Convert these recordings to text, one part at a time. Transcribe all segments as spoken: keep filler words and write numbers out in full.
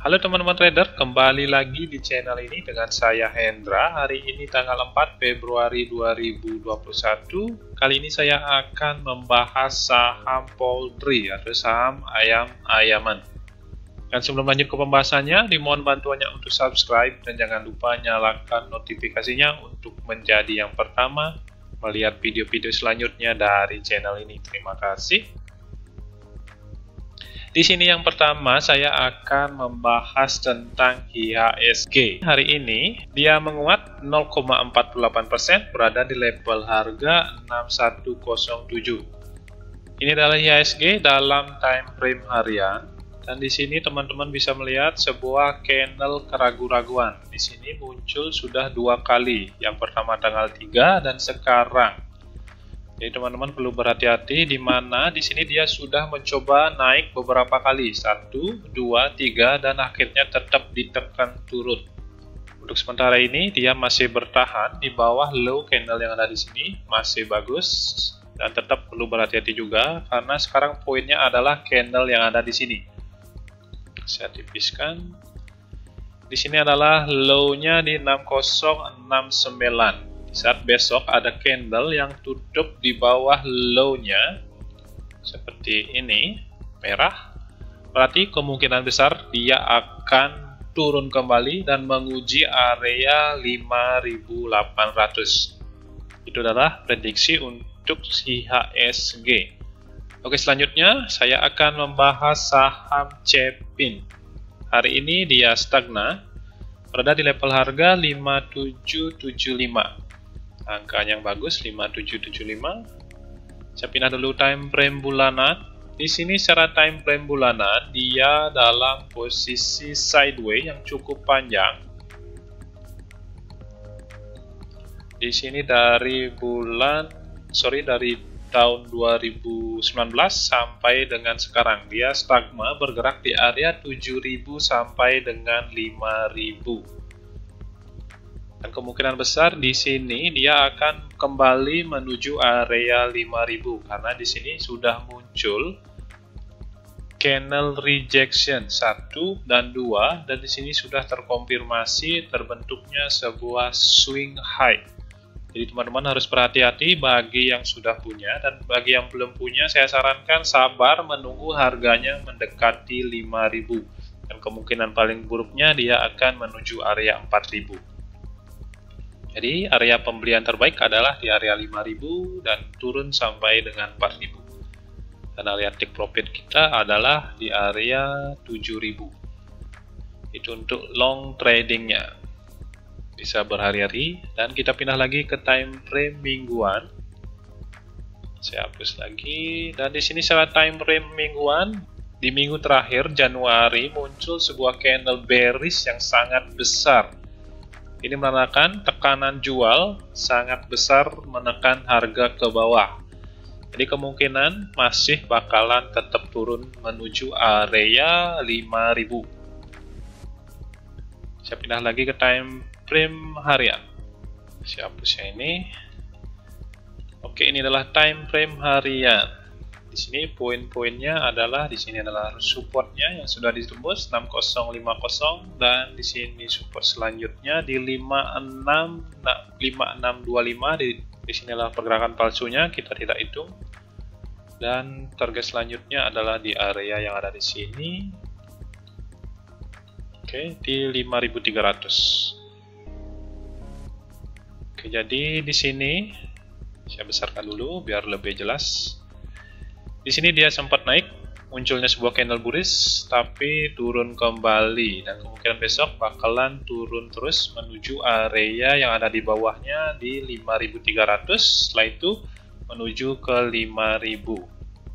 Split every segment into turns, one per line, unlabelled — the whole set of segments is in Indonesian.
Halo teman-teman trader, kembali lagi di channel ini dengan saya Hendra. Hari ini tanggal empat Februari dua ribu dua puluh satu. Kali ini saya akan membahas saham poultry atau saham ayam-ayaman. Dan sebelum lanjut ke pembahasannya, dimohon bantuannya untuk subscribe dan jangan lupa nyalakan notifikasinya untuk menjadi yang pertama melihat video-video selanjutnya dari channel ini. Terima kasih. Di sini yang pertama saya akan membahas tentang I H S G. Hari ini dia menguat nol koma empat delapan persen, berada di level harga enam satu nol tujuh. Ini adalah I H S G dalam time frame harian, dan di sini teman-teman bisa melihat sebuah candle keraguan-raguan. Di sini muncul sudah dua kali, yang pertama tanggal tiga dan sekarang. Jadi teman-teman perlu berhati-hati di mana di sini dia sudah mencoba naik beberapa kali, satu, dua, tiga, dan akhirnya tetap ditekan turun. Untuk sementara ini dia masih bertahan di bawah low candle yang ada di sini, masih bagus dan tetap perlu berhati-hati juga karena sekarang poinnya adalah candle yang ada di sini. Saya tipiskan. Di sini adalah low-nya di enam nol enam sembilan. Saat besok ada candle yang tutup di bawah low-nya seperti ini, merah, berarti kemungkinan besar dia akan turun kembali dan menguji area lima ribu delapan ratus. Itu adalah prediksi untuk I H S G. Oke, selanjutnya saya akan membahas saham Cepin. Hari ini dia stagnan, berada di level harga lima tujuh tujuh lima. Angka yang bagus lima tujuh tujuh lima. Saya pindah dulu time frame bulanan. Di sini secara time frame bulanan dia dalam posisi sideways yang cukup panjang. Di sini dari bulan sorry dari tahun dua ribu sembilan belas sampai dengan sekarang dia stagnan bergerak di area tujuh ribu sampai dengan lima ribu. Dan kemungkinan besar di sini dia akan kembali menuju area lima ribu karena di sini sudah muncul candle rejection satu dan dua, dan di sini sudah terkonfirmasi terbentuknya sebuah swing high. Jadi teman-teman harus berhati-hati bagi yang sudah punya, dan bagi yang belum punya saya sarankan sabar menunggu harganya mendekati lima ribu. Dan kemungkinan paling buruknya dia akan menuju area empat ribu. Jadi area pembelian terbaik adalah di area lima ribu dan turun sampai dengan empat ribu. Dan area take profit kita adalah di area tujuh ribu. Itu untuk long tradingnya. Bisa berhari-hari. Dan kita pindah lagi ke time frame mingguan. Saya hapus lagi. Dan di sini secara time frame mingguan, di minggu terakhir Januari muncul sebuah candle bearish yang sangat besar. Ini menandakan tekanan jual sangat besar menekan harga ke bawah. Jadi kemungkinan masih bakalan tetap turun menuju area lima ribu. Saya pindah lagi ke time frame harian. Saya hapus yang ini. Oke, ini adalah time frame harian. Di sini poin-poinnya adalah di sini adalah supportnya yang sudah ditembus enam nol lima nol, dan di sini support selanjutnya di lima enam dua lima. Di, di sini adalah pergerakan palsunya, kita tidak hitung. Dan target selanjutnya adalah di area yang ada di sini. Oke, di lima ribu tiga ratus. Oke, jadi di sini saya besarkan dulu biar lebih jelas. Di sini dia sempat naik, munculnya sebuah candle bullish, tapi turun kembali, dan kemungkinan besok bakalan turun terus menuju area yang ada di bawahnya di lima ribu tiga ratus, setelah itu menuju ke lima ribu.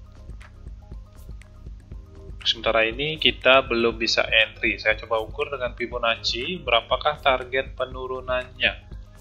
Sementara ini kita belum bisa entry. Saya coba ukur dengan Fibonacci berapakah target penurunannya.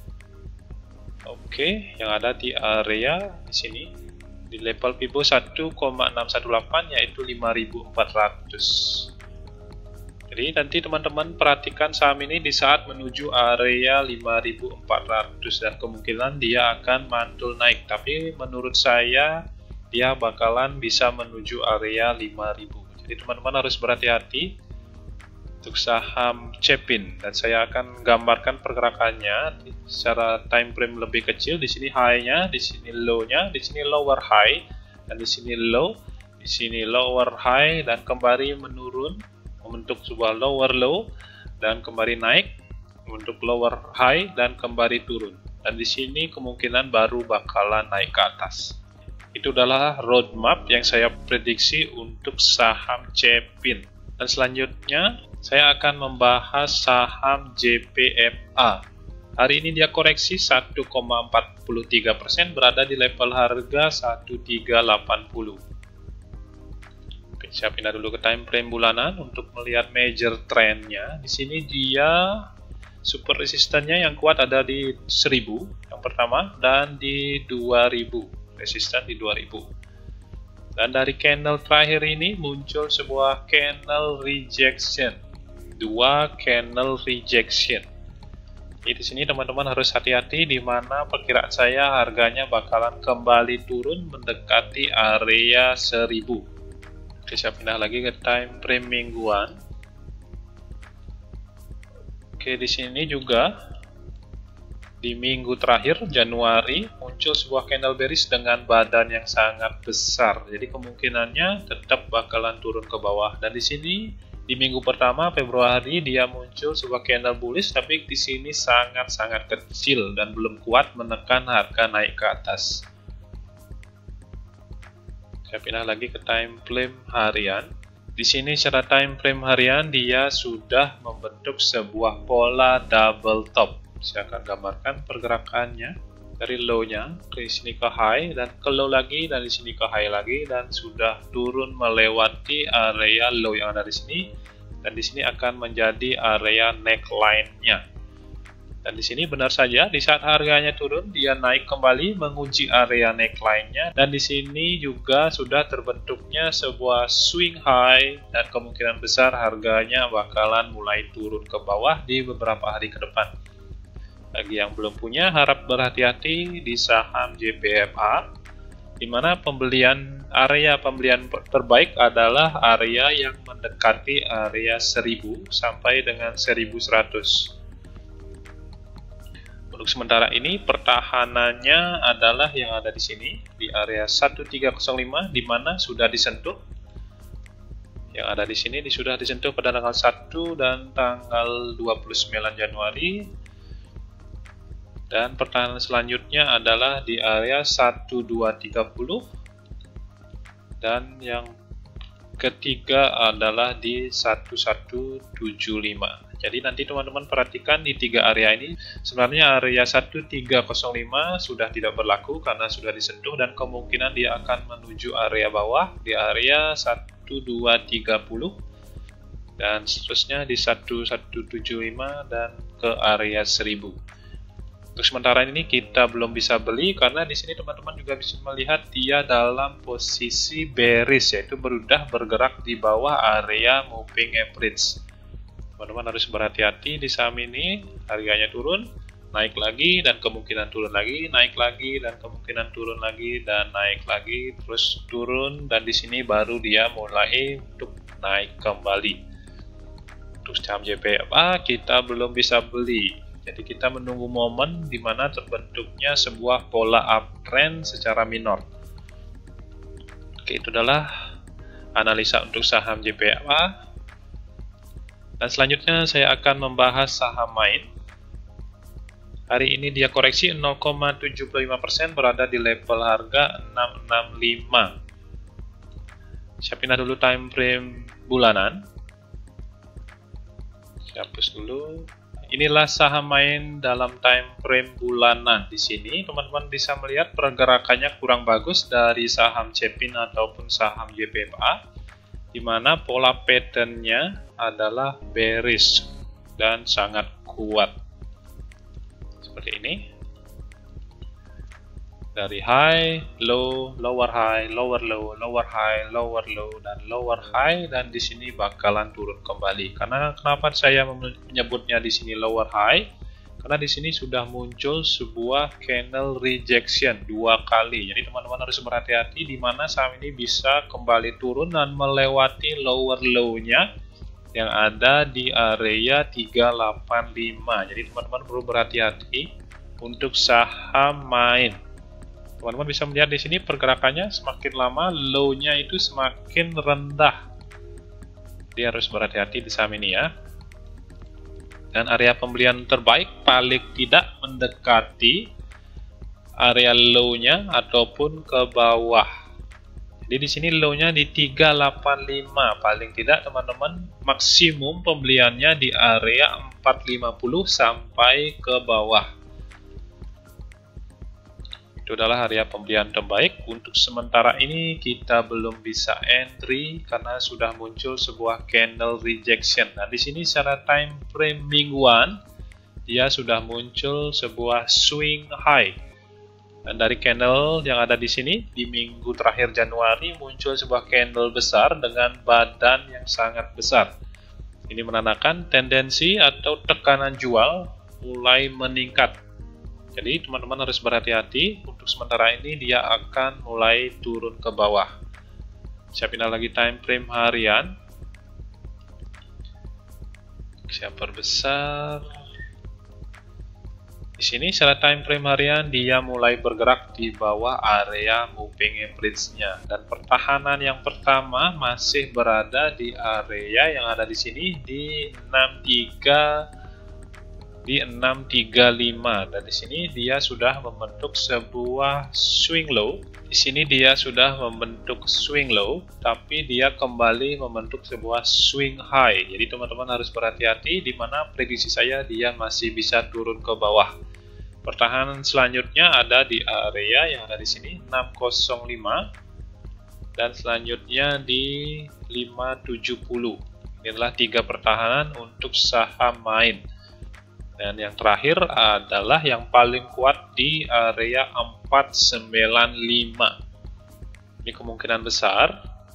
Oke, yang ada di area di sini di level Fibo satu koma enam satu delapan, yaitu lima ribu empat ratus. Jadi nanti teman-teman perhatikan saham ini di saat menuju area lima ribu empat ratus, dan kemungkinan dia akan mantul naik, tapi menurut saya dia bakalan bisa menuju area lima ribu. Jadi teman-teman harus berhati-hati untuk saham Cepin, dan saya akan gambarkan pergerakannya secara time frame lebih kecil. Di sini high-nya, di sini low-nya, di sini lower high, dan di sini low, di sini lower high, dan kembali menurun membentuk sebuah lower low, dan kembali naik membentuk lower high, dan kembali turun. Dan di sini kemungkinan baru bakalan naik ke atas. Itu adalah roadmap yang saya prediksi untuk saham Cepin. Dan selanjutnya saya akan membahas saham J P F A. Hari ini dia koreksi satu koma empat tiga persen, berada di level harga satu tiga delapan nol. Oke, saya pindah dulu ke time frame bulanan untuk melihat major trendnya. Di sini dia super resistannya yang kuat ada di seribu yang pertama, dan di dua ribu. Resisten di dua ribu. Dan dari candle terakhir ini muncul sebuah candle rejection. Dua candle rejection. Jadi di sini teman-teman harus hati-hati, di mana perkiraan saya harganya bakalan kembali turun mendekati area seribu. Oke, saya pindah lagi ke time frame mingguan. Oke, di sini juga di minggu terakhir Januari muncul sebuah candle bearish dengan badan yang sangat besar. Jadi kemungkinannya tetap bakalan turun ke bawah. Dan di sini di minggu pertama Februari dia muncul sebuah candle bullish, tapi di sini sangat-sangat kecil dan belum kuat menekan harga naik ke atas. Saya pindah lagi ke time frame harian. Di sini secara time frame harian dia sudah membentuk sebuah pola double top. Saya akan gambarkan pergerakannya dari low-nya ke sini ke high, dan ke low lagi, dan di sini ke high lagi, dan sudah turun melewati area low yang ada di sini, dan di sini akan menjadi area neckline-nya. Dan di sini benar saja di saat harganya turun dia naik kembali menguji area neckline-nya, dan di sini juga sudah terbentuknya sebuah swing high, dan kemungkinan besar harganya bakalan mulai turun ke bawah di beberapa hari ke depan. Bagi yang belum punya, harap berhati-hati di saham J P F A, di mana pembelian area pembelian terbaik adalah area yang mendekati area seribu sampai dengan seribu seratus. Untuk sementara ini pertahanannya adalah yang ada di sini di area satu tiga nol lima, di mana sudah disentuh. Yang ada di sini sudah disentuh pada tanggal satu dan tanggal dua puluh sembilan Januari. Dan pertahanan selanjutnya adalah di area satu dua tiga nol, dan yang ketiga adalah di satu satu tujuh lima. Jadi nanti teman-teman perhatikan di tiga area ini, sebenarnya area satu tiga nol lima sudah tidak berlaku karena sudah disentuh, dan kemungkinan dia akan menuju area bawah di area satu dua tiga nol, dan seterusnya di satu satu tujuh lima dan ke area seribu. Untuk sementara ini kita belum bisa beli karena di sini teman-teman juga bisa melihat dia dalam posisi bearish, yaitu berudah bergerak di bawah area moving average. Teman-teman harus berhati-hati di saham ini, harganya turun, naik lagi, dan kemungkinan turun lagi, naik lagi, dan kemungkinan turun lagi, dan naik lagi, terus turun, dan di sini baru dia mulai untuk naik kembali. Untuk saham J P F A kita belum bisa beli. Jadi kita menunggu momen di mana terbentuknya sebuah pola uptrend secara minor. Oke, itu adalah analisa untuk saham J P F A. Dan selanjutnya saya akan membahas saham main. Hari ini dia koreksi nol koma tujuh lima persen, berada di level harga enam enam lima. Saya pindah dulu time frame bulanan. Saya hapus dulu. Inilah saham main dalam time frame bulanan. Di sini teman-teman bisa melihat pergerakannya kurang bagus dari saham Cepin ataupun saham J P F A, di mana pola patternnya adalah bearish dan sangat kuat. Seperti ini. Dari high, low, lower high, lower low, lower high, lower low, dan lower high, dan di sini bakalan turun kembali. Karena kenapa saya menyebutnya di sini lower high? Karena di sini sudah muncul sebuah candle rejection dua kali. Jadi teman-teman harus berhati-hati di mana saham ini bisa kembali turun dan melewati lower low-nya yang ada di area tiga delapan lima. Jadi teman-teman perlu berhati-hati untuk saham main. Teman-teman bisa melihat di sini pergerakannya semakin lama low-nya itu semakin rendah. Dia harus berhati-hati di saham ini ya. Dan area pembelian terbaik paling tidak mendekati area low-nya ataupun ke bawah. Jadi di sini low-nya di tiga delapan lima, paling tidak teman-teman maksimum pembeliannya di area empat lima nol sampai ke bawah. Itu adalah area pembelian terbaik. Untuk sementara ini kita belum bisa entry karena sudah muncul sebuah candle rejection. Nah, di sini secara time frame mingguan dia sudah muncul sebuah swing high. Dan dari candle yang ada di sini, di minggu terakhir Januari muncul sebuah candle besar dengan badan yang sangat besar. Ini menandakan tendensi atau tekanan jual mulai meningkat. Jadi teman-teman harus berhati-hati, untuk sementara ini dia akan mulai turun ke bawah. Saya pindah lagi time frame harian. Saya perbesar. Di sini secara time frame harian dia mulai bergerak di bawah area moving average-nya, dan pertahanan yang pertama masih berada di area yang ada di sini di enam tiga di enam tiga lima, dan di sini dia sudah membentuk sebuah swing low. Di sini dia sudah membentuk swing low, tapi dia kembali membentuk sebuah swing high. Jadi teman-teman harus berhati-hati, di mana prediksi saya dia masih bisa turun ke bawah. Pertahanan selanjutnya ada di area yang ada di sini enam nol lima, dan selanjutnya di lima tujuh nol. Ini adalah tiga pertahanan untuk saham main. Dan yang terakhir adalah yang paling kuat di area empat sembilan lima. Ini kemungkinan besar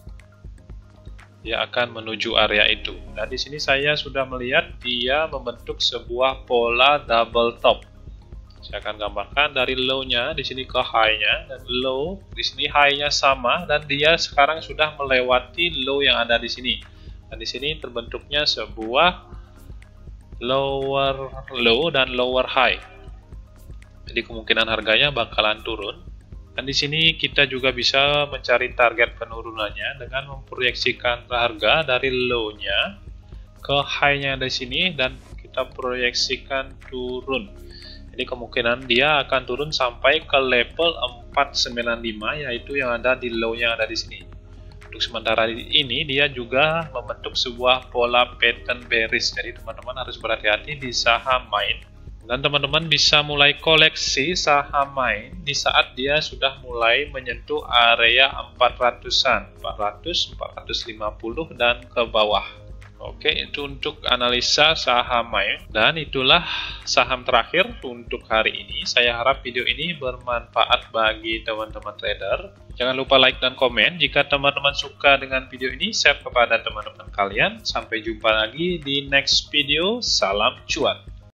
dia akan menuju area itu. Dan di sini saya sudah melihat dia membentuk sebuah pola double top. Saya akan gambarkan dari low-nya di sini ke high-nya, dan low di sini high-nya sama, dan dia sekarang sudah melewati low yang ada di sini. Dan di sini terbentuknya sebuah lower low dan lower high. Jadi kemungkinan harganya bakalan turun. Dan di sini kita juga bisa mencari target penurunannya dengan memproyeksikan harga dari low-nya ke high-nya di sini, dan kita proyeksikan turun. Jadi kemungkinan dia akan turun sampai ke level empat sembilan lima, yaitu yang ada di low yang ada di sini. Untuk sementara ini dia juga membentuk sebuah pola pattern bearish. Jadi teman-teman harus berhati-hati di saham main. Dan teman-teman bisa mulai koleksi saham main di saat dia sudah mulai menyentuh area empat ratusan, empat ratus, empat ratus lima puluh dan ke bawah. Oke, itu untuk analisa saham main, dan itulah saham terakhir untuk hari ini. Saya harap video ini bermanfaat bagi teman-teman trader. Jangan lupa like dan komen. Jika teman-teman suka dengan video ini, share kepada teman-teman kalian. Sampai jumpa lagi di next video. Salam cuan.